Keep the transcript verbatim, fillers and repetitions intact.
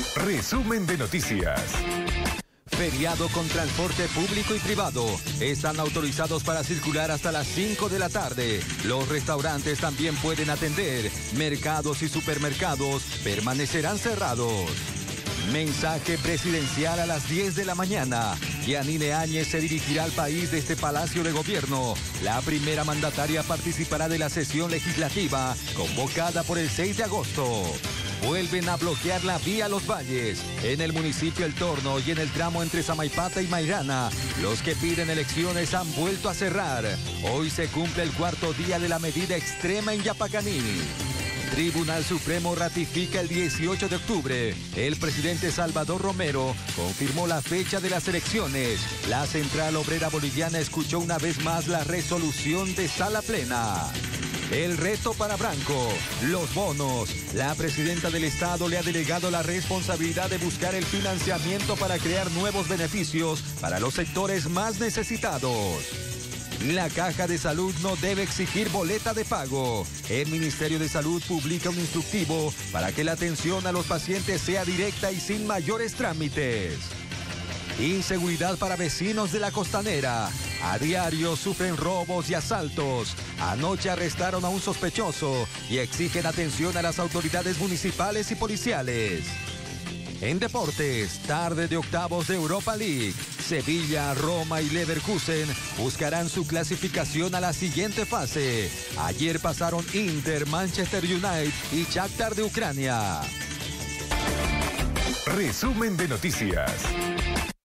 Resumen de noticias. Feriado con transporte público y privado. Están autorizados para circular hasta las cinco de la tarde. Los restaurantes también pueden atender. Mercados y supermercados permanecerán cerrados. Mensaje presidencial a las diez de la mañana. Yanine Áñez se dirigirá al país desde Palacio de Gobierno. La primera mandataria participará de la sesión legislativa convocada por el seis de agosto. Vuelven a bloquear la vía Los Valles. En el municipio El Torno y en el tramo entre Samaipata y Mairana, los que piden elecciones han vuelto a cerrar. Hoy se cumple el cuarto día de la medida extrema en Yapacaní. Tribunal Supremo ratifica el dieciocho de octubre. El presidente Salvador Romero confirmó la fecha de las elecciones. La Central Obrera Boliviana escuchó una vez más la resolución de sala plena. El reto para Branco, los bonos. La presidenta del Estado le ha delegado la responsabilidad de buscar el financiamiento para crear nuevos beneficios para los sectores más necesitados. La Caja de Salud no debe exigir boleta de pago. El Ministerio de Salud publica un instructivo para que la atención a los pacientes sea directa y sin mayores trámites. Inseguridad para vecinos de la Costanera. A diario sufren robos y asaltos. Anoche arrestaron a un sospechoso y exigen atención a las autoridades municipales y policiales. En deportes, tarde de octavos de Europa League. Sevilla, Roma y Leverkusen buscarán su clasificación a la siguiente fase. Ayer pasaron Inter, Manchester United y Shakhtar de Ucrania. Resumen de noticias.